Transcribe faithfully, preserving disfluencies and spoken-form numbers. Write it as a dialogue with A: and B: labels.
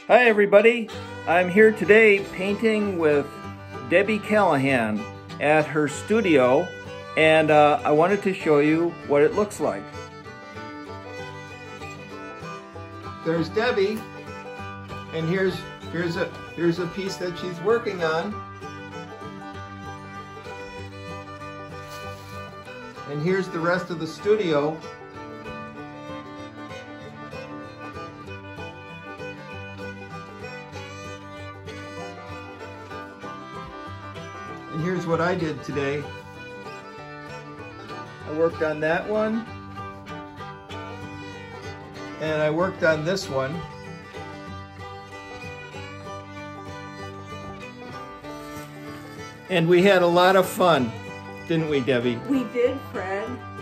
A: Hi everybody, I'm here today painting with Debbie Callahan at her studio, and uh, I wanted to show you what it looks like. There's Debbie, and here's here's a here's a piece that she's working on. And here's the rest of the studio. And here's what I did today. I worked on that one, and I worked on this one. And we had a lot of fun, didn't we, Debbie?
B: We did, Fred.